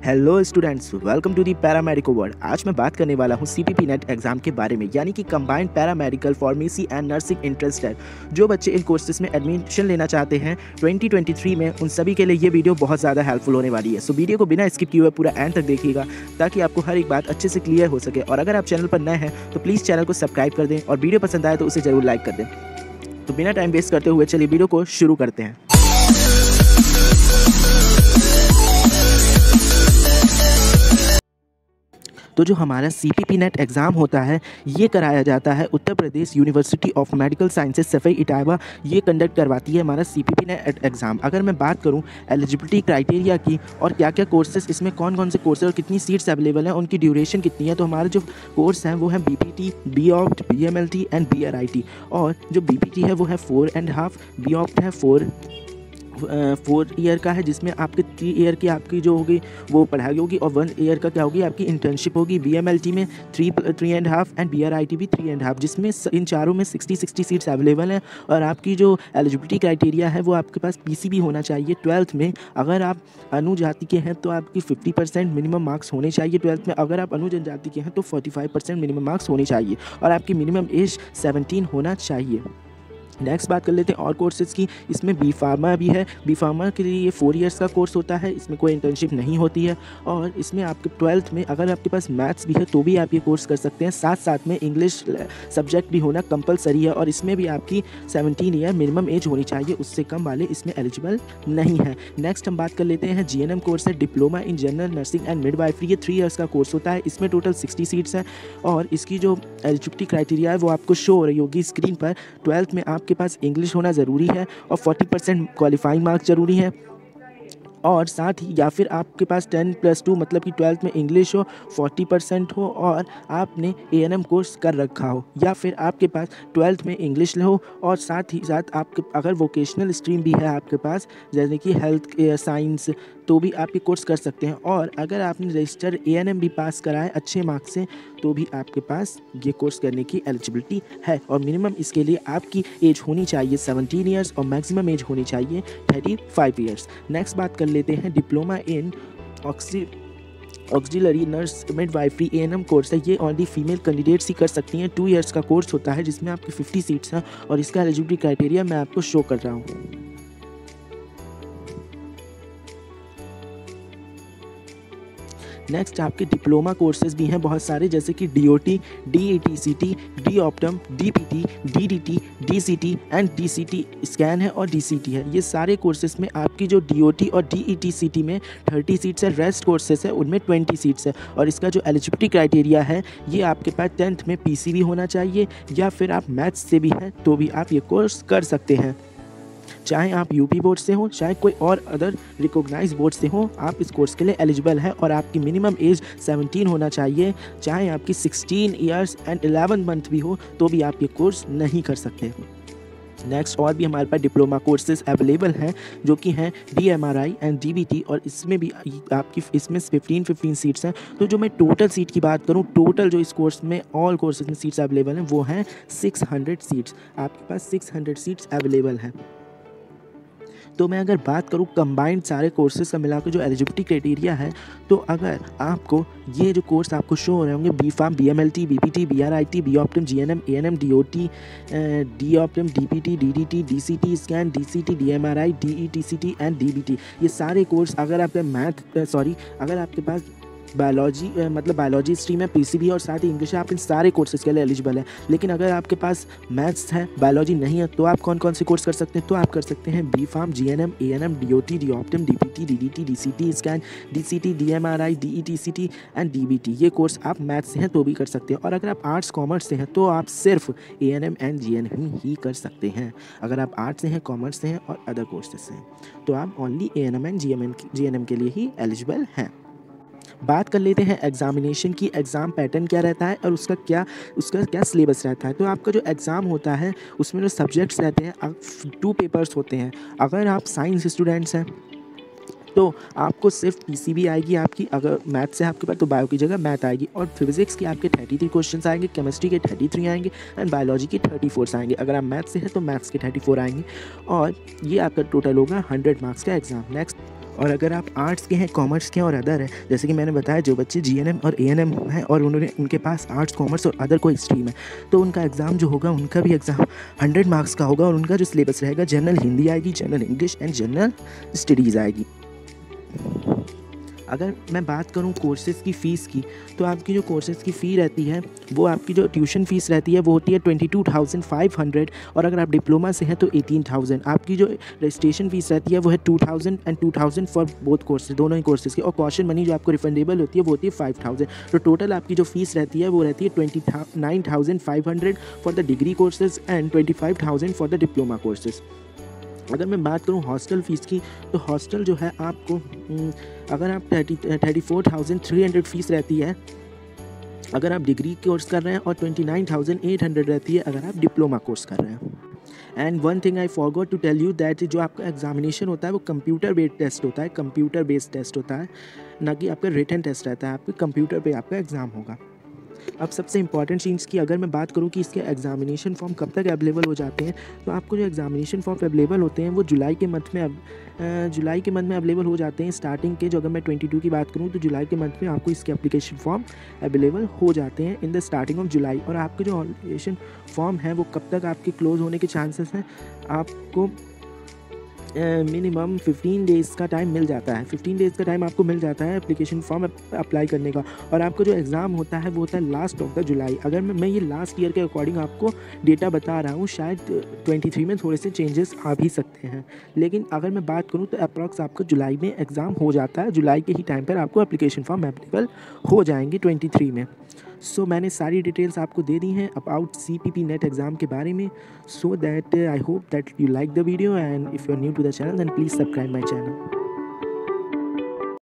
Hello students, welcome to the Paramedico world. आज मैं बात करने वाला हूँ सीपीपी नेट एग्जाम के बारे में, यानी कि combined paramedical pharmacy and nursing interested जो बच्चे इन कोर्सेज में एडमिशन लेना चाहते हैं 2023 में, उन सभी के लिए ये वीडियो बहुत ज़्यादा हेल्पफुल होने वाली है। सो वीडियो को बिना स्किप किए हुए पूरा एंड तक देखिएगा ताकि आपको हर एक बात अच्छे से क्लियर हो सके। और अगर आप चैनल पर नए हैं तो प्लीज़ चैनल को सब्सक्राइब कर दें और वीडियो पसंद आए तो उसे ज़रूर लाइक कर दें। तो बिना टाइम वेस्ट करते हुए चलिए वीडियो को शुरू करते हैं। तो जो हमारा सीपीपी नेट एग्ज़ाम होता है ये कराया जाता है Uttar Pradesh university of medical sciences Saifai Etawah, ये कंडक्ट करवाती है हमारा सीपीपी नेट एग्ज़ाम। अगर मैं बात करूं एलिजिबिलिटी क्राइटेरिया की और क्या क्या कोर्सेज इसमें कौन कौन से कोर्सेज और कितनी सीट्स अवेलेबल हैं, उनकी ड्यूरेशन कितनी है, तो हमारे जो कोर्स हैं वो है BPT, BOpt, BMLT and BRIT. और जो बीपीटी है वो है 4.5, बीऑप्ट है 4 ईयर का है, जिसमें आपके 3 ईयर की आपकी जो होगी वो पढ़ाई होगी और 1 ईयर का क्या होगी आपकी इंटर्नशिप होगी। बीएमएलटी में 3.5 एंड बीआरआईटी भी 3.5, जिसमें इन चारों में 60 सीट्स अवेलेबल हैं। और आपकी जो एलिजिबिलिटी क्राइटेरिया है वो आपके पास पीसीबी होना चाहिए 12th में। अगर आप अनुजाति के हैं तो आपकी 50% मिनिमम मार्क्स होने चाहिए 12th में। अगर आप अनुजनजाति के हैं तो 45% मिनिमम मार्क्स होने चाहिए और आपकी मिनिमम एज 17 होना चाहिए। नेक्स्ट बात कर लेते हैं और कोर्सेज़ की। इसमें बी फार्मा भी है। बी फार्मा के लिए ये 4 इयर्स का कोर्स होता है, इसमें कोई इंटर्नशिप नहीं होती है। और इसमें आपके 12th में अगर आपके पास मैथ्स भी है तो भी आप ये कोर्स कर सकते हैं। साथ साथ में इंग्लिश सब्जेक्ट भी होना कंपलसरी है और इसमें भी आपकी 17 ईयर मिनिमम एज होनी चाहिए, उससे कम वाले इसमें एलिजिबल नहीं है। नेक्स्ट हम बात कर लेते हैं जीएनएम कोर्स है, diploma in general nursing and midwifery. ये 3 इयर्स का कोर्स होता है, इसमें टोटल 60 सीट्स हैं और इसकी जो एलिजिबिलिटी क्राइटेरिया है वो आपको शो हो रही होगी स्क्रीन पर। 12th में आपके पास इंग्लिश होना ज़रूरी है और 40% क्वालिफाइंग मार्क्स ज़रूरी है। और साथ ही या फिर आपके पास 10+2 मतलब कि 12th में इंग्लिश हो, 40% हो और आपने एएनएम कोर्स कर रखा हो, या फिर आपके पास 12th में इंग्लिश हो और साथ ही साथ आपके अगर वोकेशनल स्ट्रीम भी है आपके पास जैसे कि हेल्थ साइंस, तो भी आप ये कोर्स कर सकते हैं। और अगर आपने रजिस्टर एएनएम भी पास करा है अच्छे मार्क्स से तो भी आपके पास ये कोर्स करने की एलिजिबिलिटी है। और मिनिमम इसके लिए आपकी एज होनी चाहिए 17 ईयर्स और मैक्सिमम एज होनी चाहिए 35 ईयर्स। नेक्स्ट बात कर लेते हैं diploma in auxiliary nurse midwifery ANM course है। ये ओनली फीमेल कैंडिडेट्स ही कर सकती हैं। 2 इयर्स का कोर्स होता है जिसमें आपकी 50 सीट्स हैं और इसका एलिजिबिलिटी क्राइटेरिया मैं आपको शो कर रहा हूँ। नेक्स्ट आपके डिप्लोमा कोर्सेज भी हैं बहुत सारे, जैसे कि DOT, DETCT, DOptom, DPT, DDT, DCT and DCT scan है और डीसीटी है। ये सारे कोर्सेज में आपकी जो डीओटी और डीईटीसीटी में 30 सीट्स है, रेस्ट कोर्सेज है उनमें 20 सीट्स है। और इसका जो एलिजिबिलिटी क्राइटेरिया है ये आपके पास 10th में पीसीबी होना चाहिए या फिर आप मैथ्स से भी हैं तो भी आप ये कोर्स कर सकते हैं। चाहे आप यूपी बोर्ड से हो चाहे कोई और अदर रिकॉग्नाइज बोर्ड से हो, आप इस कोर्स के लिए एलिजिबल है। और आपकी मिनिमम एज 17 होना चाहिए, चाहे आपकी 16 ईयर्स एंड 11 मंथ भी हो तो भी आप ये कोर्स नहीं कर सकते। नेक्स्ट और भी हमारे पास डिप्लोमा कोर्सेज अवेलेबल हैं जो कि हैं डीएमआरआई एंड डीबीटी, और इसमें भी आपकी इसमें 15 सीट्स हैं। तो जो मैं टोटल सीट की बात करूं, टोटल जो इस कोर्स में ऑल कोर्सेज में सीट्स अवेलेबल हैं वो हैं 600 सीट्स। आपके पास 600 सीट्स अवेलेबल हैं। तो मैं अगर बात करूँ कंबाइंड सारे कोर्सेज का मिलाकर जो एलिजिबिलिटी क्राइटेरिया है, तो अगर आपको ये जो कोर्स आपको शो हो रहे होंगे B Pharm, BMLT, BPT, BRIT, BOptom, GNM, ANM, DOT, DOptom, DPT, DDT, DCT scan, DCT, DMRI, DETCT and DBT, ये सारे कोर्स अगर आपके पास बायोलॉजी मतलब बायोलॉजी स्ट्रीम है, पीसीबी और साथ ही इंग्लिश है, आप इन सारे कोर्सेज के लिए एलिजिबल है। लेकिन अगर आपके पास मैथ्स है, बायोलॉजी नहीं है, तो आप कौन कौन से कोर्स कर सकते हैं? तो आप कर सकते हैं B Pharm, GNM, ANM, DOT, DOptom, DPT, DDT, DCT scan, DCT, DMRI, DETCT and DBT. ये कोर्स आप मैथ्स से हैं तो भी कर सकते हैं। और अगर आप आर्ट्स कॉमर्स से हैं तो आप सिर्फ एएनएम एंड जीएनएम ही कर सकते हैं। अगर आप आर्ट्स से हैं, कॉमर्स से हैं और अदर कोर्सेज से हैं तो आप ओनली एएनएम एंड जीएनएम के लिए ही एलिजिबल हैं। बात कर लेते हैं एग्जामिनेशन की। एग्ज़ाम पैटर्न क्या रहता है और उसका क्या सिलेबस रहता है। तो आपका जो एग्ज़ाम होता है उसमें जो सब्जेक्ट्स रहते हैं 2 पेपर्स होते हैं। अगर आप साइंस स्टूडेंट्स हैं तो आपको सिर्फ पीसीबी आएगी आपकी, अगर मैथ से आपके पास तो बायो की जगह मैथ आएगी। और फिजिक्स के आपके 33 क्वेश्चंस आएंगे, केमिस्ट्री के 33 आएंगे एंड बायोलॉजी के 34 आएंगे। अगर आप मैथ से हैं तो मैथ्स के 34 आएंगे और ये आपका टोटल होगा 100 मार्क्स का एग्ज़ाम। नेक्स्ट और अगर आप आर्ट्स के हैं, कॉमर्स के हैं और अदर हैं, जैसे कि मैंने बताया जो बच्चे जीएनएम और एएनएम हैं और उनके पास आर्ट्स, कॉमर्स और अदर कोई स्ट्रीम है, तो उनका एग्ज़ाम जो होगा, उनका भी एग्ज़ाम 100 मार्क्स का होगा और उनका जो सिलेबस रहेगा जनरल हिंदी आएगी, general English and general studies आएगी। अगर मैं बात करूं कोर्सेज़ की फ़ीस की, तो आपकी जो कोर्सेज़ की फ़ी रहती है वो आपकी जो ट्यूशन फ़ीस रहती है वो होती है 22,500 और अगर आप डिप्लोमा से हैं तो 18,000। आपकी जो रजिस्ट्रेशन फ़ीस रहती है वो है 2,000 एंड 2,000 फॉर बोथ कोर्सेज, दोनों ही कोर्सेज़ की, और कॉशन मनी जो आपको रिफंडेबल होती है वो होती है 5,000। तो टोटल आपकी जो फ़ीस रहती है वो रहती है 29,500 for the degree courses and 25,000 for the diploma courses. अगर मैं बात करूं हॉस्टल फ़ीस की, तो हॉस्टल जो है आपको अगर आप 34,300 फ़ीस रहती है अगर आप डिग्री कोर्स कर रहे हैं और 29,800 रहती है अगर आप डिप्लोमा कोर्स कर रहे हैं। And one thing I forgot to tell you that जो आपका एग्जामिनेशन होता है वो कंप्यूटर बेस्ड टेस्ट होता है, कंप्यूटर बेस्ड टेस्ट होता है, ना कि आपका रिटन टेस्ट रहता है। आपके कंप्यूटर पे आपका एग्ज़ाम होगा। अब सबसे इंपॉर्टेंट चीज़ की अगर मैं बात करूं कि इसके एग्जामिनेशन फॉर्म कब तक अवेलेबल हो जाते हैं, तो आपको जो एग्जामिनेशन फॉर्म अवेलेबल होते हैं वो जुलाई के मंथ में अवेलेबल हो जाते हैं। स्टार्टिंग के जो अगर मैं 22 की बात करूं तो जुलाई के मंथ में आपको इसके एप्लीकेशन फॉर्म अवेलेबल हो जाते हैं in the starting of July. और आपके जो एप्लीकेशन फॉर्म है वो कब तक आपके क्लोज़ होने के चांसेस हैं, आपको मिनिमम 15 डेज़ का टाइम मिल जाता है। 15 डेज़ का टाइम आपको मिल जाता है एप्लीकेशन फॉर्म अप्लाई करने का। और आपका जो एग्ज़ाम होता है वो होता है लास्ट ऑफ द जुलाई। अगर मैं ये लास्ट ईयर के अकॉर्डिंग आपको डेटा बता रहा हूँ, शायद 23 में थोड़े से चेंजेस आ भी सकते हैं, लेकिन अगर मैं बात करूँ तो अप्रॉक्स आपको जुलाई में एग्ज़ाम हो जाता है। जुलाई के ही टाइम पर आपको एप्लीकेशन फॉर्म अवेलेबल हो जाएंगे 23 में। सो मैंने सारी डिटेल्स आपको दे दी हैं अबाउट CPP नेट एग्ज़ाम के बारे में। So that I hope that you like the video and if you are new to the channel then please subscribe my channel.